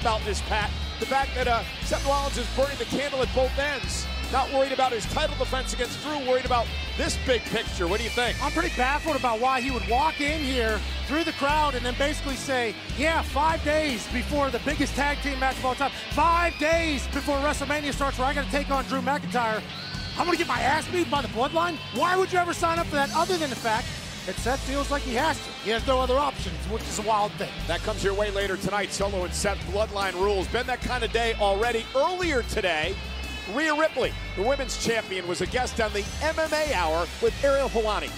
about this, Pat. The fact that Seth Rollins is burning the candle at both ends. Not worried about his title defense against Drew, worried about this big picture. What do you think? I'm pretty baffled about why he would walk in here through the crowd and then basically say, yeah, 5 days before the biggest tag team match of all time, 5 days before WrestleMania starts where I got to take on Drew McIntyre, I'm going to get my ass beat by the Bloodline? Why would you ever sign up for that other than the fact that Seth feels like he has to? He has no other options, which is a wild thing. That comes your way later tonight. Solo and Seth, Bloodline rules. Been that kind of day already. Earlier today, Rhea Ripley, the women's champion, was a guest on the MMA Hour with Ariel Helwani.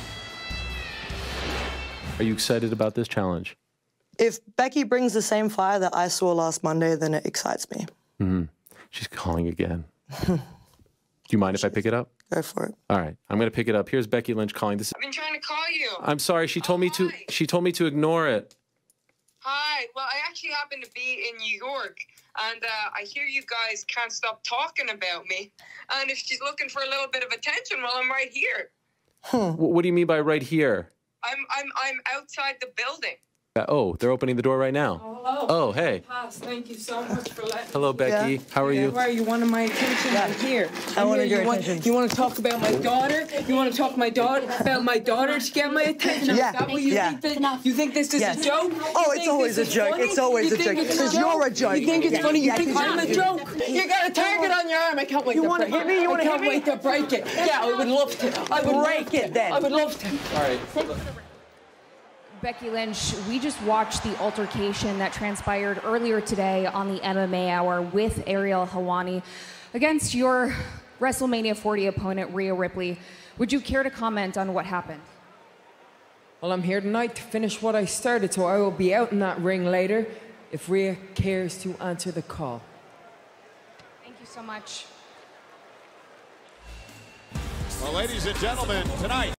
Are you excited about this challenge? If Becky brings the same fire that I saw last Monday, then it excites me. Mm-hmm. She's calling again. Do you mind if I pick it up? Go for it. All right, I'm going to pick it up. Here's Becky Lynch calling. I've been trying to call you. I'm sorry. She told me to. Hi. She told me to ignore it. Hi. Well, I actually happen to be in New York, and I hear you guys can't stop talking about me. And if she's looking for a little bit of attention, well, I'm right here. What do you mean by right here? I'm outside the building. Oh, they're opening the door right now. Oh, hello. Oh, hey. Thank you so much for letting me. Hello, Becky. Yeah. How are you? Why you wanted my attention? I'm here. I wanted your attention. You want to talk about my daughter? You want to talk about my daughter to get my attention? Yeah. Is that what you think? You think this is a joke? Oh, it's always a joke. It's always a joke. Because you're a joke. You think it's funny? You think I'm a joke? You got a target on your arm. I can't wait to break it. You want to hit me? You want to hit me? I can't wait to break it. Yeah, I would love to. I would break it then. I would love to. All right. Becky Lynch, we just watched the altercation that transpired earlier today on the MMA Hour with Ariel Helwani against your WrestleMania 40 opponent, Rhea Ripley. Would you care to comment on what happened? Well, I'm here tonight to finish what I started, so I will be out in that ring later if Rhea cares to answer the call. Thank you so much. Well, ladies and gentlemen, tonight.